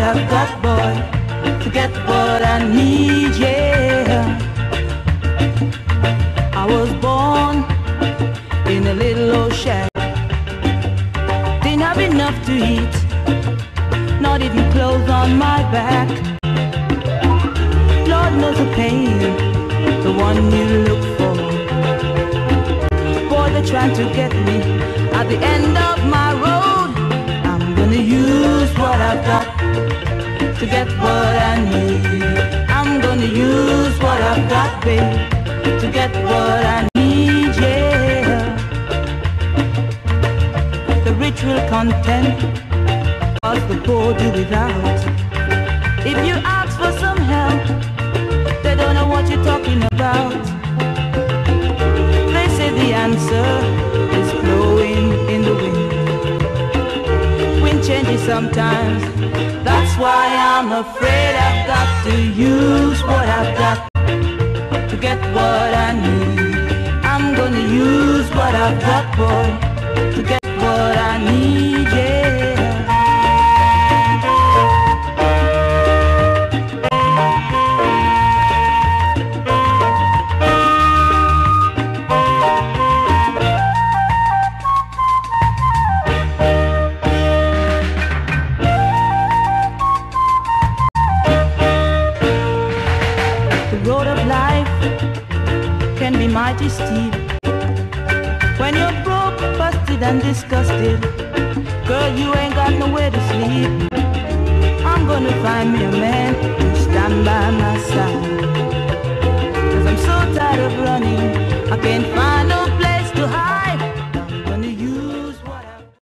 I've got, boy, to get what I need, yeah. I was born in a little old shack. Didn't have enough to eat, not even clothes on my back. Lord knows the pain, the one you look for. Boy, they're trying to get me at the end of my road. I'm gonna use what I've got to get what I need. I'm gonna use what I've got, babe, to get what I need, yeah. The rich will content, cause the poor do without. If you ask for some help, they don't know what you're talking about. They say the answer is blowing in the wind. Wind changes sometimes, that's why I'm afraid I've got to use what I've got to get what I need. I'm gonna use what I've got, boy, to get what I need, yeah. The road of life can be mighty steep. When you're broke, busted and disgusted, girl, you ain't got nowhere to sleep. I'm gonna find me a man to stand by my side, 'cause I'm so tired of running